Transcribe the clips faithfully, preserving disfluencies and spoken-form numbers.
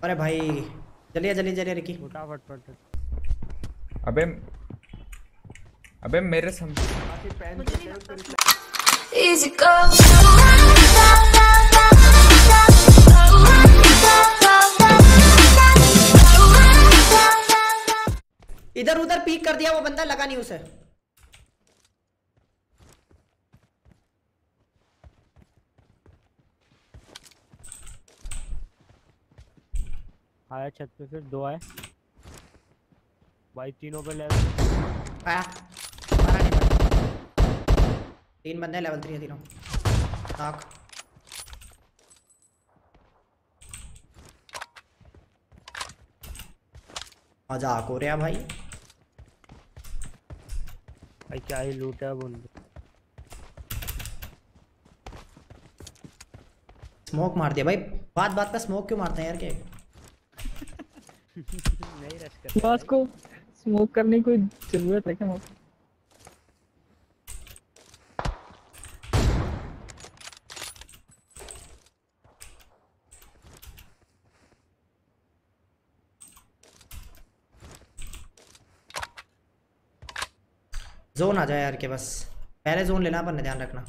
अरे भाई जल्दी जल्दी जल्दी रिकी उठा फटफट। अबे अबे मेरे सम Easy go. इधर उधर पीक कर दिया वो बंदा, लगा नहीं उसे। आया छत पे, फिर दो आए भाई, तीनों पे लेवल आया मारा नहीं भाई। तीन बंदे लेवल थ्री है तीनों। नॉक। मजाक हो रहा भाई। भाई क्या ही लूट है बंदे। स्मोक मार दिया भाई, बात बात पे स्मोक क्यों मारते हैं यार? के नहीं रश कर बॉस को स्मोक करने की कोई जरूरत है क्या? मौका जोन आ जाए यार के बस, पहले जोन लेना अपन ने, ध्यान रखना।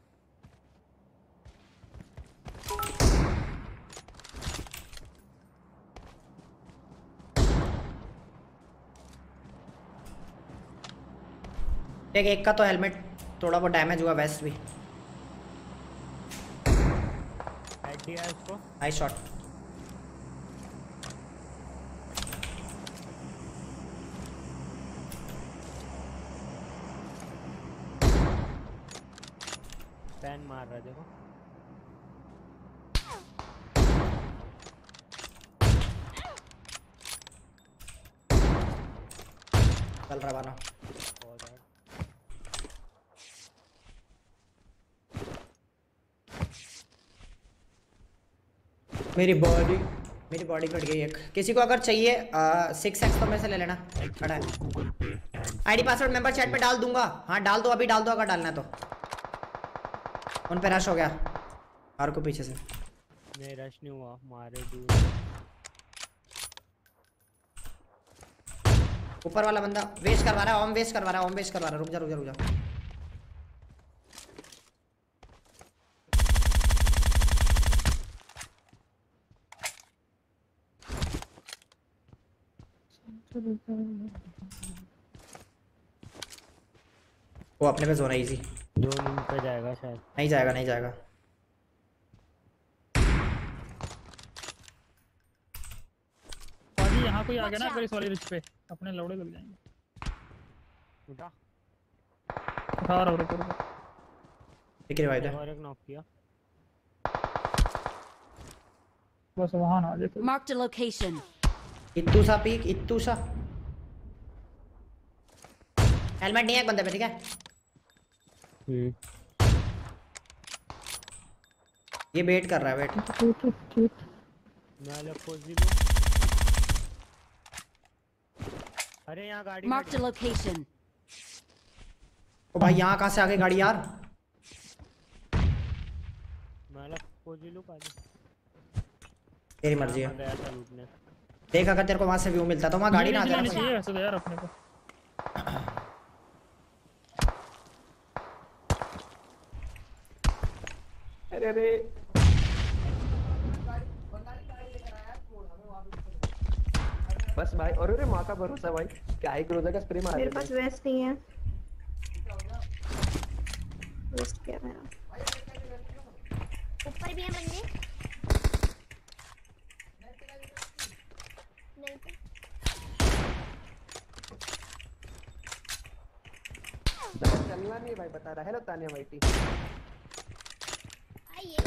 एक एक का तो हेलमेट थोड़ा बहुत डैमेज हुआ, वेस्ट भी। हेड दिया इसको। Nice shot. पैन मार रहा है देखो। चल रहा बाना। मेरी बॉडी मेरी बॉडी कट गई एक। किसी को अगर चाहिए सिक्स एक्स तो मेरे से ले लेना, खड़ा है। आईडी पासवर्ड मेंबर चैट में डाल दूंगा। हाँ डाल दो, अभी डाल दो अगर डालना है तो। उन पे रश हो गया आर को पीछे से। नहीं रश नहीं हुआ, मारे दूर। ऊपर वाला बंदा वेस्ट करवा रहा है, ओम वेस्ट करवा रहा है, ओम वेस्ट करवा रहा है। रुक जा रुक जा रुक जा। वो अपने पे जोन है इजी। दो मिनट पे जाएगा शायद। नहीं जाएगा नहीं जाएगा। पाजी यहाँ कोई आ गया ना अगर इस वाली रिच पे, अपने लौड़े लग जाएंगे। उठा उठा रहा हूँ, रुको रुको। ठीक है भाई, और एक नॉक किया। बस वहाँ ना आ जाए। Marked a location. इत्तू सा पीक, इत्तू सा। हेलमेट नहीं है एक बंदे पे, ठीक है। हम्म ये वेट कर रहा है, वेट। मैं अलग पोज दी दो। अरे यहाँ गाड़ी। Marked a location. ओ भाई यहाँ कहाँ से आ गई गाड़ी यार? मैं अलग पोज दी लूँ पाजी। तेरी मर्जी है। गया था लूटने। देख अगर तेरे को वहां से व्यू मिलता तो वहां गाड़ी ना आती चाहिए वैसे तो यार अपने को। अरे अरे बस भाई। और अरे माँ का भरोसा भाई, क्या ही क्लोजर का स्प्रे मार। मेरे पास वेस्ट नहीं है। वेस्ट क्या मेरा? ऊपर भी है बंदे। नहीं तो चलना नहीं भाई, बता रहा है ना तानिया माइटी। आइए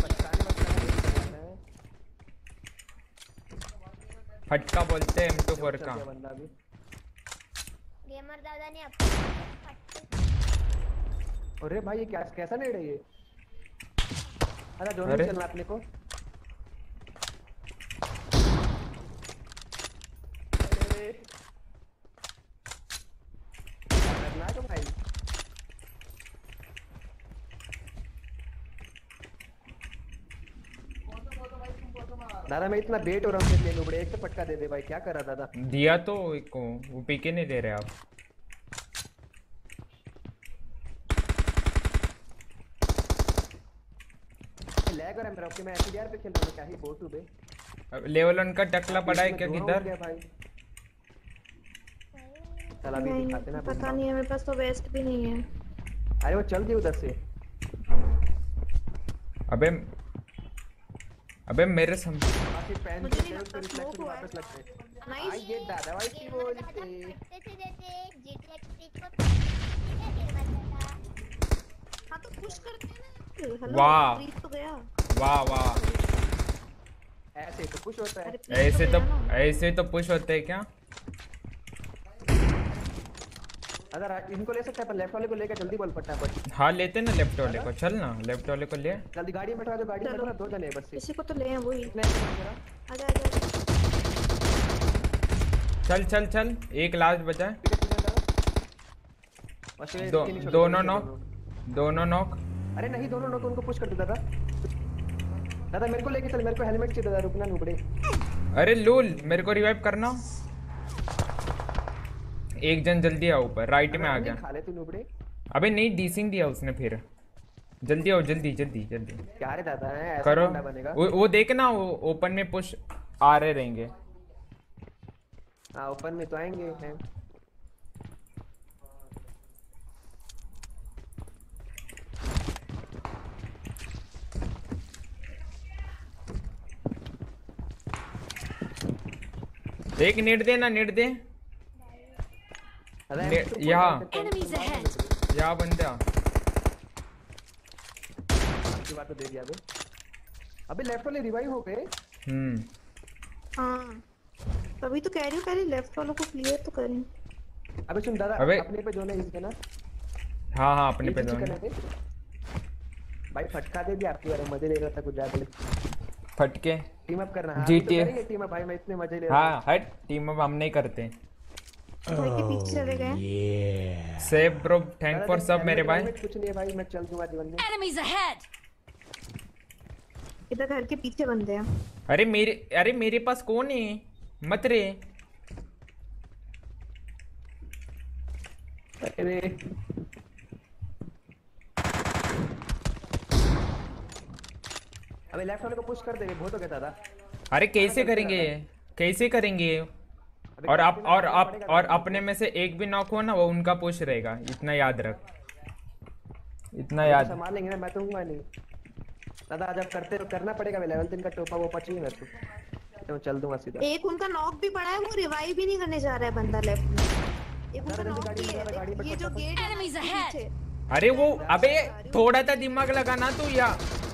फटका बोलते हैं एम टू फोर का। बंदा भी गेमर दादा ने अपने। अरे भाई ये क्या कैसा नहीं रही है? अरे दोनों अरे चलना अपने को। अरे करना है तो भाई। दादा मैं इतना वेट हो रहा हूँ तेरे लिए नुबड़े, एक तो पटका दे दे भाई, क्या कर रहा दादा? दिया तो एक को, वो पीके नहीं दे रहे आप। लैग हो रहा है मेरा, ओके मैं एसडीआर पे खेल रहा हूँ, क्या ही बोटू बे। अब लेवल वन का टकला पड़ा है क्या किधर? भाई चल अभी नहीं दिखाते ना, पता नहीं है, मेरे पास तो वेस्ट भी नहीं है। अरे वो चल दी उधर से। अबे अबे मेरे सम बाकी पैन मुझे नहीं से लगता रिफ्लेक्शन smoke हुआ है। वापस लगते हैं। नाइस। आई ये दादा भाई की गेमर बोलते। दादा फटते थे जैसे जीटीएक्स स्पीच को क्या खेल रहा था। हाँ तो पुश करते हैं ना। हेलो वाह। प्लीज तो गया। वाह वाह, ऐसे तो कुछ होता है। अरे please ऐसे तो गया ना। ऐसे तो पुश होते हैं क्या? अगर इनको ले सकते हैं, पर लेफ्ट वाले को लेकर जल्दी बोल फटाफट। हाँ लेते ना लेफ्ट वाले को, चल ना लेफ्ट वाले को ले। जल्दी गाड़ी में बैठा दो, गाड़ी में चलो। बैठा दो जने बस। किसी को तो ले हैं वही। इतने जरा आजा आजा। चल चल चल, एक लास्ट बचा है। ठीक है ठीक है दादा। बस ये दो, finish हो दोनों गया, नॉक, दोनों नॉक। अरे नहीं दोनों नॉक, उनको पुश कर दो दादा। दादा मेरे को लेके चल, मेरे को हेलमेट चाहिए दादा, रुकना नुबड़े। अरे लूल मेरे को रिवाइव करना। एक जन जल्दी आओ ऊपर, राइट में आ गया। खा ले तू नुबड़े। अबे नहीं डीसिंग दिया उसने फिर। जल्दी आओ, जल्दी जल्दी जल्दी क्या रे दादा है, ऐसा करो। बंदा बनेगा। वो, वो देख ना, वो ओपन में पुश आ रहे रहेंगे। हाँ ओपन में तो आएंगे हैं। एक नेट दे ना, नेट दे। दादा ने- यहाँ Enemies ahead. यहाँ बंदा। की बात तो दे दिया बे। अबे लेफ्ट वाले रिवाइव हो गए। हम्म हाँ तभी तो कह रही हूँ, पहले लेफ्ट वालों को क्लियर तो करें। अबे सुन दादा, अबे- अपने पे जो ना इसके ना हाँ हाँ अपने पे ये दो। चीज़ करने दे। भाई फटका दे दिया आपकी बारे में, मजे ले रहा था कुछ ज्यादा। फटके। टीम अप करना है। जी तो टी ए। करेंगे टीम अप भाई, मैं इतने मजे ले रहा हाँ हट, टीम अप हम नहीं करते। भाई के पीछे चले गए। सेव ब्रो, हूँ। थैंक दादा फॉर देख, सब मेरे helmet भाई। वेलमेट कुछ नहीं है भाई, मैं चल दूंगा जीवन में। Enemies ahead. इधर घर के पीछे बंदे हैं। अरे मेरे अरे मेरे पास कौन है? मत रे। अरे अबे लेफ्ट वाले को पुश कर दे, बहुत हो गया दादा। अरे कैसे करेंगे, कैसे करेंगे? अबे और आप कैप्टन और आना आप पड़ेगा और दादा। अपने में से एक भी नॉक हो ना, वो उनका पुश रहेगा, इतना याद रख, इतना याद। संभाल लेंगे ना, मैं तो हूँगा नहीं दादा। आज आप करते करना पड़ेगा, लेवल तीन का टोपा वो पची ना तू, तो मैं चल दूंगा सीधा। एक उनका नॉक भी पड़ा है, वो रिवाइव भी नहीं करने जा रहा है बंदा लेफ्ट में। एक उनका जल्दी नॉक गाड़ी भी में जाना, गाड़ी है। में ये जो फटाफट। गेट है ना, Enemies इसके ahead. पीछे। अरे वो अबे थोड़ा सा दिमाग लगाना तू या।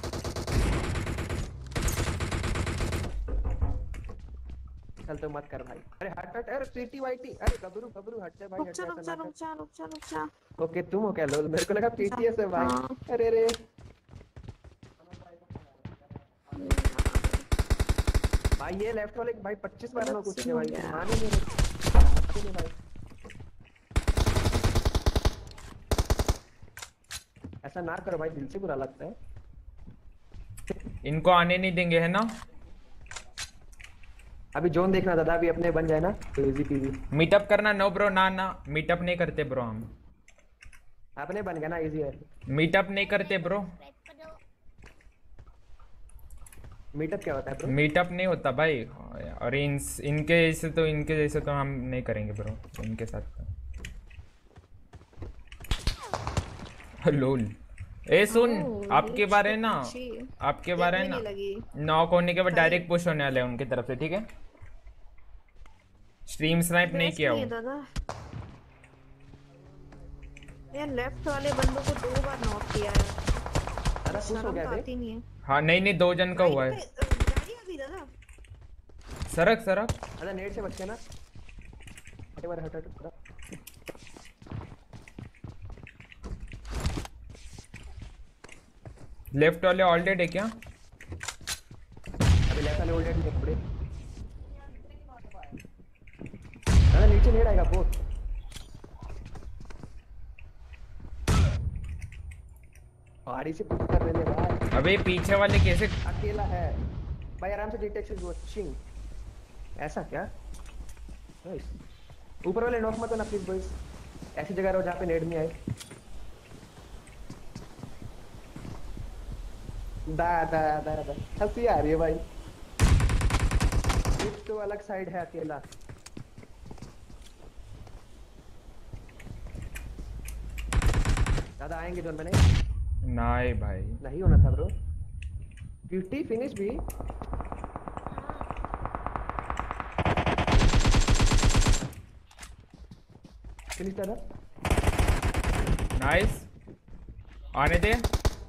चल तो मत कर भाई। अरे हट हट, अरे टीटी वाईटी, अरे गबरू गबरू हट जा भाई, रुक हट जा जा रुक जा ऐसा ना रुक जा रुक जा रुक जा। कर। ओके तुम हो क्या लोल, मेरे को लगा पीटीएस है भाई। हाँ। अरे रे भाई, ये लेफ्ट वाले भाई पच्चीस बार में कुछ नहीं भाई, मान ही नहीं रहे। नहीं भाई ऐसा ना करो भाई, दिल से बुरा लगता है। इनको आने नहीं देंगे है ना। अभी जोन देखना दादा, अभी अपने बन जाए ना तो इजी पीजी। मीटअप करना। नो ब्रो, ना ना मीटअप नहीं करते ब्रो, हम अपने बन गया ना, इजी है। मीटअप नहीं करते ब्रो। प्रेस करो। मीटअप क्या होता है ब्रो? मीटअप नहीं होता भाई। और इन इनके जैसे तो इनके जैसे तो हम नहीं करेंगे ब्रो, इनके साथ तो। लोल ए सुन, ओह, आपके रीच बारे तो ना, अच्छी। आपके बारे देखने ना नहीं लगी। नॉक होने के बाद डायरेक्ट पुश होने वाले हैं उनकी तरफ से, ठीक है। स्ट्रीम स्नाइप नहीं Best किया नहीं है वो। दादा। यार लेफ्ट वाले बंदों को दो बार नॉक किया है। दादा खुश हो शर्म गया तो बे। आती नहीं है। हाँ नहीं नहीं, दो जन का हुआ है। गाड़ी पे, अ, गाड़ी आ गई दादा। सरक सरक। दादा नेट से बच गया ना। हटे बार हट हट दादा। लेफ्ट वाले ऑलरेडी है क्या? अभी लेफ्ट वाले ऑलरेडी देख पड़े। दादा नीचे नेट आएगा बहुत। पहाड़ी से पुश कर रहे थे भाई, अबे पीछे वाले कैसे? अकेला है। भाई आराम से डिटेक्ट इज वाचिंग। ऐसा क्या? नाइस। ऊपर वाले नॉक मत होना प्लीज बॉयज। ऐसी जगह रहो जहाँ पे नेड नहीं आए। दा दा दा दा हंसी आ रही है भाई। एक तो अलग साइड है अकेला। दादा आएंगे जोन में नहीं? नहीं भाई नहीं होना था ब्रो। ब्यूटी फिनिश भी। फिनिश दादा। नाइस आने दे।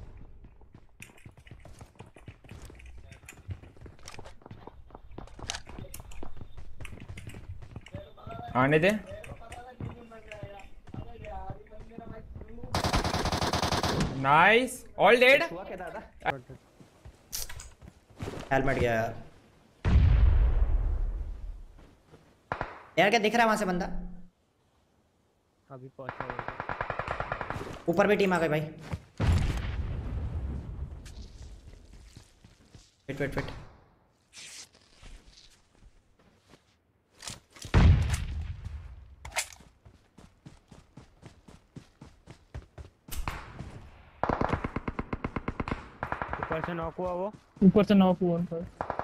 आने दे। Nice all dead. हुआ क्या दादा? हेलमेट गया यार। यार क्या दिख रहा है वहां से बंदा? अभी पहुंचा होगा। ऊपर भी टीम आ गई भाई। Wait wait wait. ऊपर से नॉक हुआ वो। ऊपर से नॉक हुआ उनका।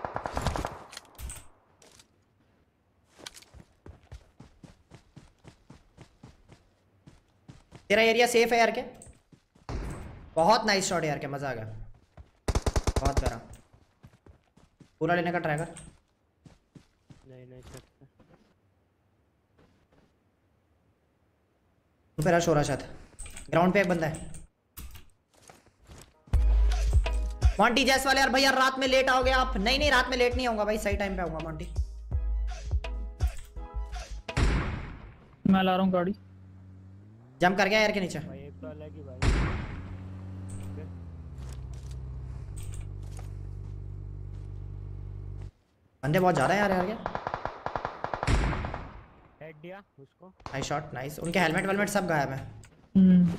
तेरा एरिया सेफ है यार के? बहुत नाइस शॉट यार के, मजा आ गया। बहुत प्यारा। पूरा लेने का ट्राई कर। नहीं नहीं छत पे। फिर रश हो रहा शायद। ग्राउंड पे एक बंदा है। मॉन्टी जैस वाले यार भाई यार रात में लेट आओगे आप? नहीं नहीं रात में लेट नहीं आऊंगा भाई, सही टाइम पे आऊंगा मॉन्टी। मैं ला रहा हूँ गाड़ी। जंप कर गया यार के नीचे। भाई एक तो अलग ही भाई। बंदे बहुत ज्यादा है यार यार के। हेड दिया उसको। Nice shot nice. उनके हेलमेट वेलमेट सब गायब है। हम्म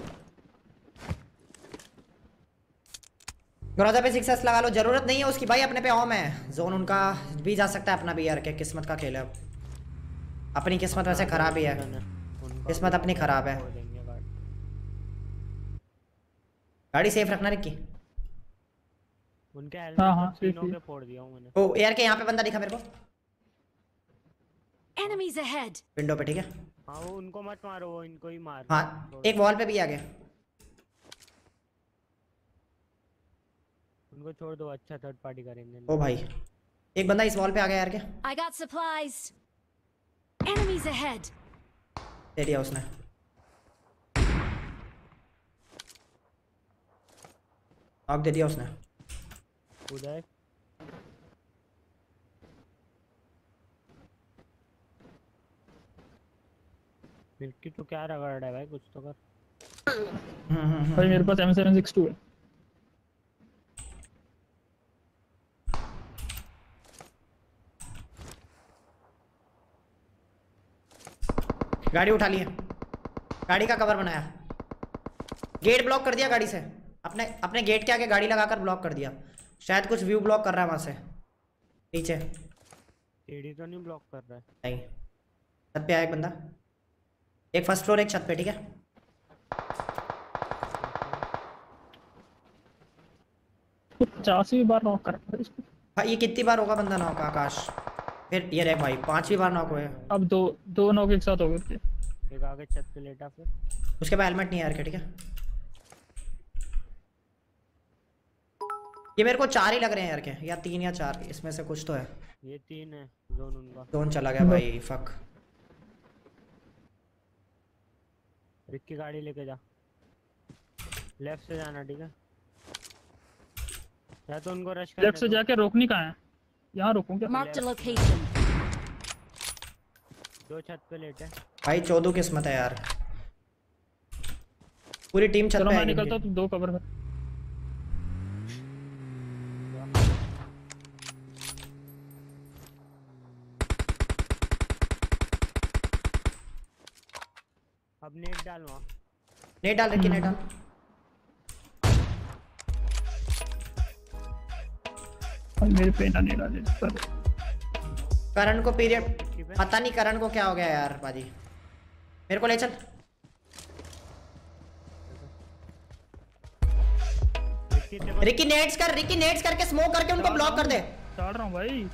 ग्रोजा पे सिक्सेस लगा लो। जरूरत नहीं है उसकी भाई, अपने पे ऑम है। जोन उनका भी जा सकता है, अपना भी यार के। किस्मत का खेल है अब। अपनी किस्मत वैसे खराब ही है। किस्मत अपनी खराब है। गाड़ी सेफ रखना रिक्की। उनके हाँ, हेलमेट हाँ, तो तीनों ठीक के है। फोड़ दिया हूं मैंने। ओ यार के यहाँ पे बंदा दिखा मेरे को Enemies ahead. विंडो पे, ठीक है। हाँ वो उनको मत मारो, वो इनको ही मार। हाँ एक वॉल पे भी आ गया। उनको छोड़ दो, अच्छा थर्ड पार्टी करेंगे। ओ भाई एक बंदा इस वॉल पे आ गया यार के। I got supplies. Enemies ahead. दे दिया उसने। नॉक दे दिया उसने। उधर मिल्की तो क्या रगड़ रहा है भाई, कुछ तो कर। हम्म हम्म हम्म। भाई मेरे पास एम सेवन सिक्स टू है। गाड़ी उठा ली है। गाड़ी का कवर बनाया। गेट ब्लॉक कर दिया गाड़ी से। अपने अपने गेट के आगे गाड़ी लगाकर ब्लॉक कर दिया। शायद कुछ व्यू ब्लॉक कर रहा है वहां से नीचे। सीढ़ी तो नहीं ब्लॉक कर रहा है। नहीं छत पे आया एक बंदा। एक फर्स्ट फ्लोर एक छत पे, ठीक है। पचासी बार नॉक कर रहा है इसको। भाई ये कितनी बार होगा बंदा नॉक आकाश? फिर ये रहे भाई पांचवी बार नॉक हुए। अब दो दो नॉक एक साथ हो गए थे। एक आगे छत पे लेटा फिर। उसके पास हेलमेट नहीं है यार के, ठीक है। ये मेरे को चार ही लग रहे हैं यार के, या तीन या चार, इसमें से कुछ तो है। ये तीन है जोन उनका। जोन चला गया भाई, फक। रिक्की गाड़ी लेके जा, लेफ्ट से जाना, ठीक है। या तो उनको रश करने लेफ्ट से दो। जाके रोकनी कहाँ है? यहाँ रोकूं क्या? Marked a location. दो छत पे लेटे। भाई चौदह किस्मत है यार। पूरी टीम छत चलो पे मैं आएगी निकलता इनकी। हूँ, तुम दो कवर कर। अब नेट डाल वहाँ। नेट डाल रखी, नेट डाल। भाई मेरे पे ना नहीं डाले पर करण को पीरियड पता नहीं करण को क्या हो गया यार बाजी। मेरे को ले चल। रिकी नेट्स कर, रिकी नेट्स करके स्मोक करके उनको ब्लॉक कर दे। डाल रहा हूँ भाई।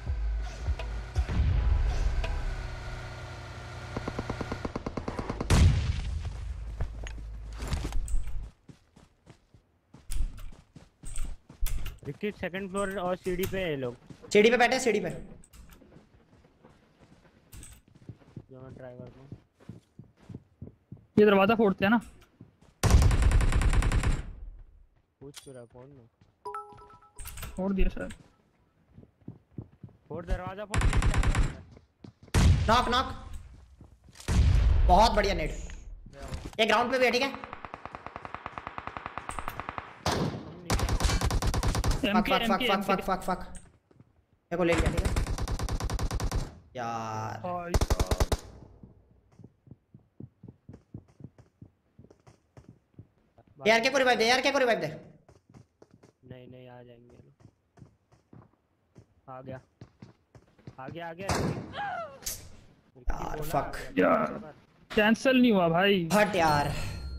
रिकी सेकंड फ्लोर और सीढ़ी पे है लोग। सीढ़ी पे बैठे, सीढ़ी पे। जो मैं ट्राई करता हूँ। ये दरवाजा फोड़ते हैं ना। पूछ क्यों रहा कौन ना? फोड़ दिया शायद। फोड़ दरवाजा फोड़। Knock knock. बहुत बढ़िया नेट। ये ग्राउंड पे भी है, ठीक है। Fuck fuck fuck fuck fuck fuck fuck. मेरे को ले लिया, ठीक है यार। भाई यार क्या को रिवाइव दे, यार क्या को रिवाइव दे। नहीं नहीं आ जाएंगे लोग। आ गया आ गया आ गया यार फक यार कैंसिल नहीं हुआ भाई। हट यार।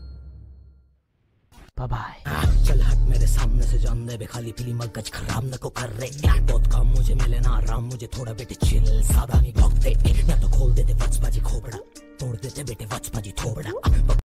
बाय चल हट मेरे सामने से, जान दे खाली पीली मगज खराब न को कर रहे। बहुत काम मुझे मिले ना आराम, मुझे थोड़ा बेटे चिल सादा नहीं भोगते। या तो खोल देते वचपाजी खोपड़ा, तोड़ देते बेटे वचपाजी थोपड़ा।